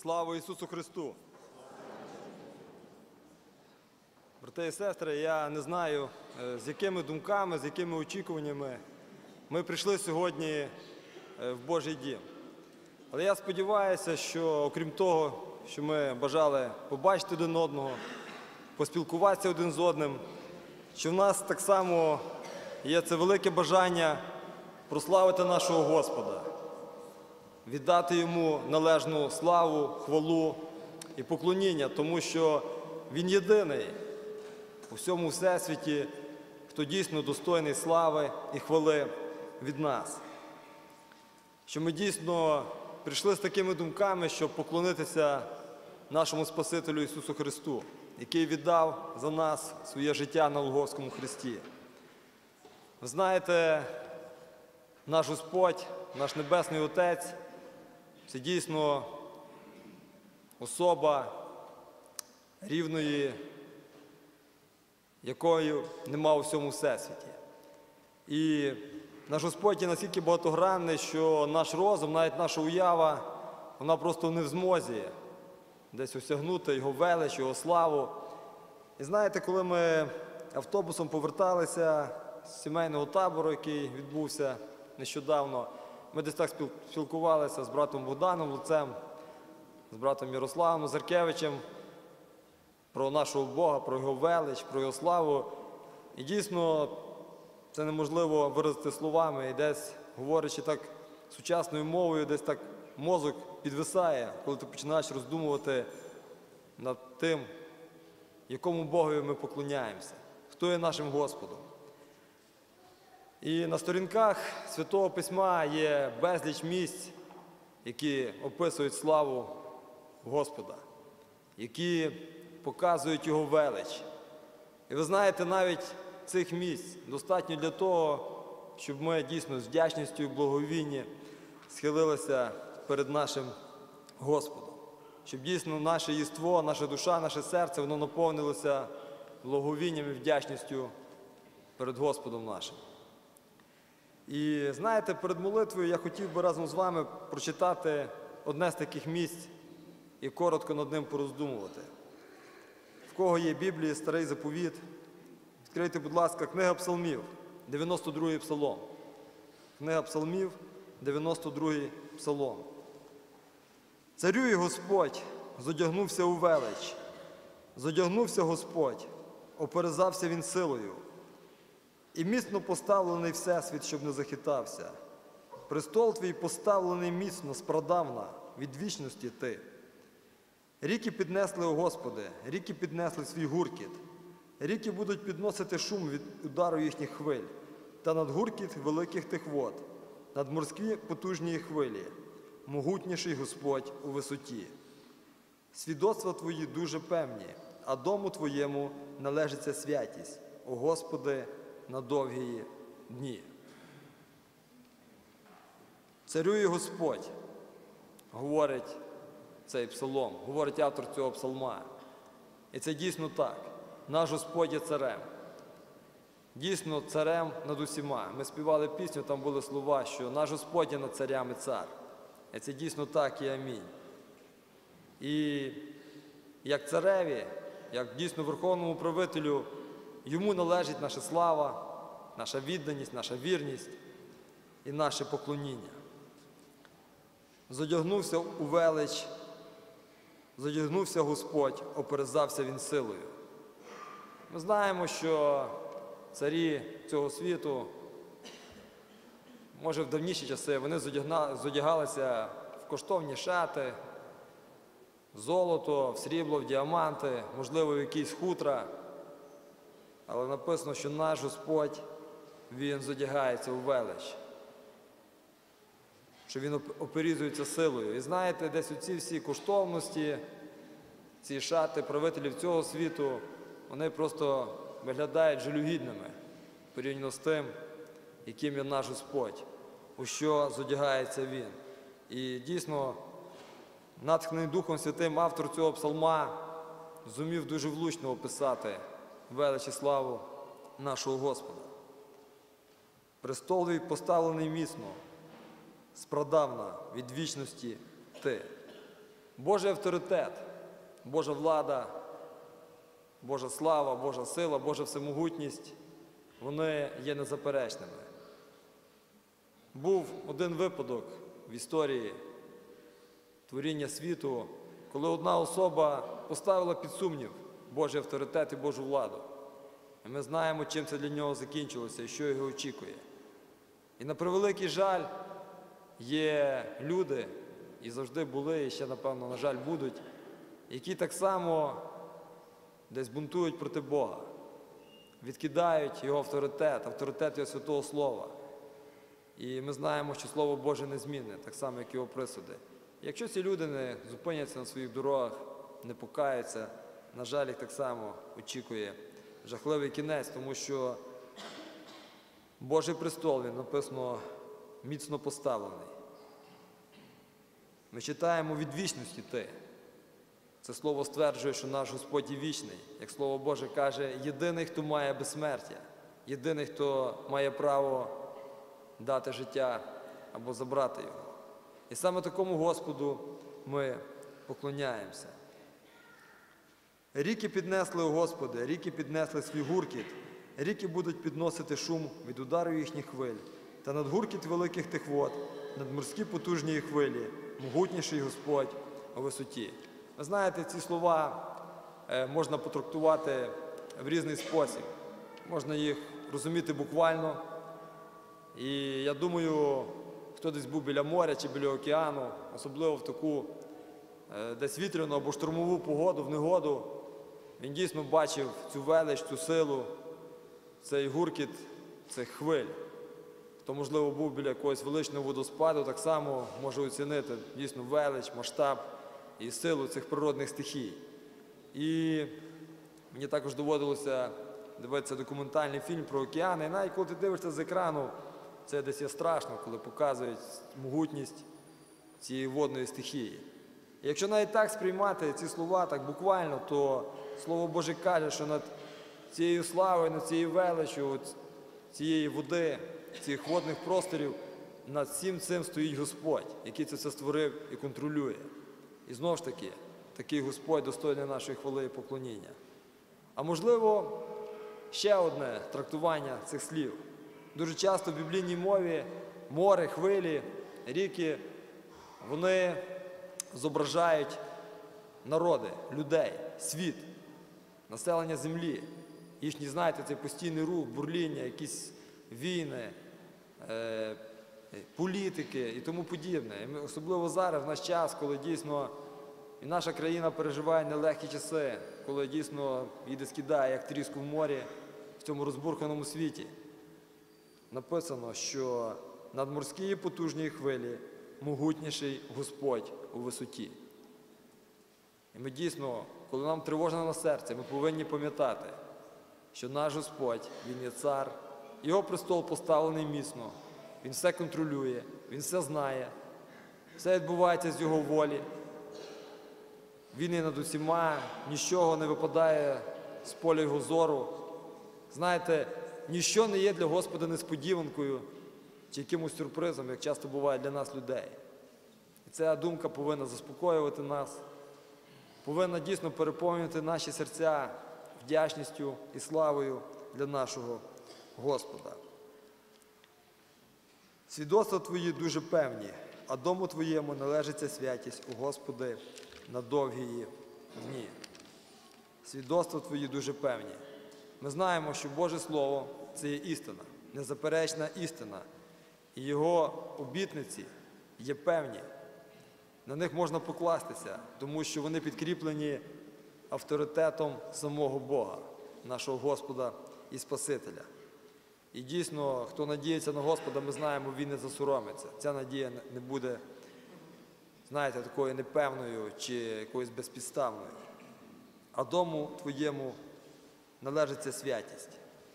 Слава Ісусу Христу! Брати і сестри, я не знаю, з якими думками, з якими очікуваннями ми прийшли сьогодні в Божий дім. Але я сподіваюся, що окрім того, що ми бажали побачити один одного, поспілкуватися один з одним, що в нас так само є це велике бажання прославити нашого Господа, віддати Йому належну славу, хвалу і поклоніння, тому що Він єдиний у всьому всесвіті, хто дійсно достойний слави і хвали від нас. Що ми дійсно прийшли з такими думками, щоб поклонитися нашому Спасителю Ісусу Христу, який віддав за нас своє життя на Голгофському хресті. Ви знаєте, наш Господь, наш Небесний Отець – це дійсно особа рівної, якої нема у всьому всесвіті. І наш Господь є настільки багатогранний, що наш розум, навіть наша уява, вона просто не в змозі десь осягнути Його велич, Його славу. І знаєте, коли ми автобусом поверталися з сімейного табору, який відбувся нещодавно, ми десь так спілкувалися з братом Богданом Луцем, з братом Ярославом Озаркевичем про нашого Бога, про Його велич, про Його славу. І дійсно, це неможливо виразити словами. І десь, говорячи так сучасною мовою, десь так мозок підвисає, коли ти починаєш роздумувати над тим, якому Богові ми поклоняємося, хто є нашим Господом. І на сторінках Святого Письма є безліч місць, які описують славу Господа, які показують Його велич. І ви знаєте, навіть цих місць достатньо для того, щоб ми дійсно з вдячністю і благовіння схилилися перед нашим Господом. Щоб дійсно наше єство, наша душа, наше серце, воно наповнилося благовінням і вдячністю перед Господом нашим. І знаєте, перед молитвою я хотів би разом з вами прочитати одне з таких місць і коротко над ним пороздумувати. В кого є Біблія, Старий Заповіт, відкрийте, будь ласка, книга Псалмів, 92-й Псалом. Книга Псалмів, 92-й Псалом. «Царює Господь, зодягнувся у велич, зодягнувся Господь, оперезався Він силою. І міцно поставлений всесвіт, щоб не захитався. Престол твій поставлений міцно, спрадавна, від вічності ти. Ріки піднесли, о Господи, ріки піднесли свій гуркіт. Ріки будуть підносити шум від удару їхніх хвиль, та над гуркіт великих тих вод, над морські потужні хвилі, могутніший Господь у висоті. Свідоцтва твої дуже певні, а дому твоєму належиться святість, о Господи, на довгі дні». Царює Господь, говорить цей псалом, говорить автор цього псалма. І це дійсно так. Наш Господь є царем. Дійсно царем над усіма. Ми співали пісню, там були слова, що наш Господь є над царями цар. І це дійсно так і амінь. І як цареві, як дійсно верховному правителю, Йому належить наша слава, наша відданість, наша вірність і наше поклоніння. Зодягнувся у велич, зодягнувся Господь, оперезався Він силою. Ми знаємо, що царі цього світу, може в давніші часи, вони зодягалися в коштовні шати, в золото, в срібло, в діаманти, можливо, в якісь хутра. Але написано, що наш Господь, Він зодягається у велич, що Він оперізується силою. І знаєте, десь оці всі коштовності, ці шати правителів цього світу, вони просто виглядають жалюгідними порівняно з тим, яким є наш Господь, у що зодягається Він. І дійсно, натхнений Духом Святим, автор цього псалма зумів дуже влучно описати велич і славу нашого Господа. Престол твій поставлений міцно, спрадавна, від вічності ти. Божий авторитет, Божа влада, Божа слава, Божа сила, Божа всемогутність, вони є незаперечними. Був один випадок в історії творіння світу, коли одна особа поставила під сумнів Божий авторитет і Божу владу. І ми знаємо, чим це для нього закінчилося і що його очікує. І на превеликий жаль, є люди, і завжди були, і ще, напевно, на жаль, будуть, які так само десь бунтують проти Бога, відкидають Його авторитет Його Святого Слова. І ми знаємо, що Слово Боже незмінне, так само, як Його присуди. І якщо ці люди не зупиняться на своїх дорогах, не покаються, на жаль, їх так само очікує жахливий кінець, тому що Божий престол, він написано, міцно поставлений. Ми читаємо від вічності ти. Це слово стверджує, що наш Господь є вічний. Як Слово Боже каже, єдиний, хто має безсмертя, єдиний, хто має право дати життя або забрати його. І саме такому Господу ми поклоняємося. Ріки піднесли, о Господи, ріки піднесли свій гуркіт, ріки будуть підносити шум від удару їхніх хвиль, та над гуркіт великих тих вод, над морські потужні хвилі, могутніший Господь у висоті. Ви знаєте, ці слова можна потрактувати в різний спосіб. Можна їх розуміти буквально. І я думаю, хто десь був біля моря чи біля океану, особливо в таку десь вітряну або штурмову погоду, в негоду, він дійсно бачив цю велич, цю силу, цей гуркіт цих хвиль. Хто, можливо, був біля якогось величного водоспаду, так само може оцінити дійсно велич, масштаб і силу цих природних стихій. І мені також доводилося дивитися документальний фільм про океани. І навіть коли ти дивишся з екрану, це десь є страшно, коли показують могутність цієї водної стихії. І якщо навіть так сприймати ці слова так буквально, то Слово Боже каже, що над цією славою, над цією величчю, цієї води, цих водних просторів, над всім цим стоїть Господь, який це все створив і контролює. І знову ж таки, такий Господь достойний нашої хвали і поклоніння. А можливо, ще одне трактування цих слів. Дуже часто в біблійній мові море, хвилі, ріки, вони зображають народи, людей, світ, населення землі. Їхній, знаєте, цей постійний рух, бурління, якісь війни, політики і тому подібне. І ми, особливо зараз, в наш час, коли дійсно і наша країна переживає нелегкі часи, коли дійсно її скидає, як тріску в морі, в цьому розбурханому світі. Написано, що над морські потужні хвилі могутніший Господь у висоті. І ми дійсно, коли нам тривожно на серці, ми повинні пам'ятати, що наш Господь, Він є цар, Його престол поставлений міцно, Він все контролює, Він все знає, все відбувається з Його волі. Він є над усіма, нічого не випадає з поля Його зору. Знаєте, ніщо не є для Господа несподіванкою чи якимось сюрпризом, як часто буває для нас людей. І ця думка повинна заспокоювати нас, повинна дійсно переповнювати наші серця вдячністю і славою для нашого Господа. Свідоцтва Твої дуже певні, а дому Твоєму належиться святість у Господи на довгі дні. Свідоцтва Твої дуже певні. Ми знаємо, що Боже Слово – це є істина, незаперечна істина. І Його обітниці є певні. На них можна покластися, тому що вони підкріплені авторитетом самого Бога, нашого Господа і Спасителя. І дійсно, хто надіється на Господа, ми знаємо, він не засоромиться. Ця надія не буде, знаєте, такою непевною чи якоюсь безпідставною. А дому Твоєму належиться святість.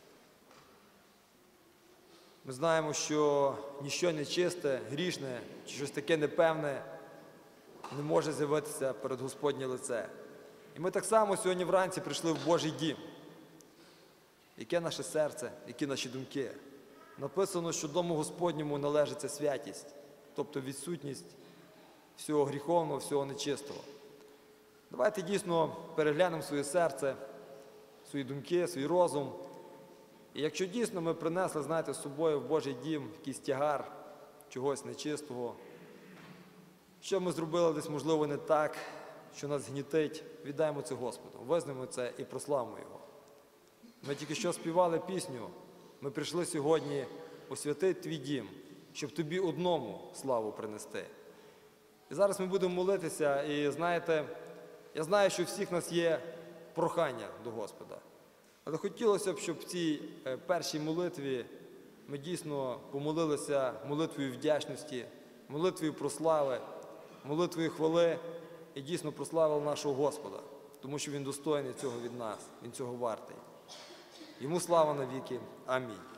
Ми знаємо, що ніщо нечисте, грішне чи щось таке непевне не може з'явитися перед Господнє лице. І ми так само сьогодні вранці прийшли в Божий дім. Яке наше серце, які наші думки? Написано, що дому Господньому належиться святість, тобто відсутність всього гріховного, всього нечистого. Давайте дійсно переглянемо своє серце, свої думки, свій розум. І якщо дійсно ми принесли, знаєте, з собою в Божий дім якийсь тягар чогось нечистого, що ми зробили десь, можливо, не так, що нас гнітить, віддаємо це Господу, визнаємо це і прославимо Його. Ми тільки що співали пісню, ми прийшли сьогодні освятити твій дім, щоб тобі одному славу принести. І зараз ми будемо молитися, і знаєте, я знаю, що у всіх нас є прохання до Господа. Але хотілося б, щоб в цій першій молитві ми дійсно помолилися молитвою вдячності, молитвою прослави, молитвою хвали і дійсно прославили нашого Господа, тому що Він достойний цього від нас, Він цього вартий. Йому слава навіки. Амінь.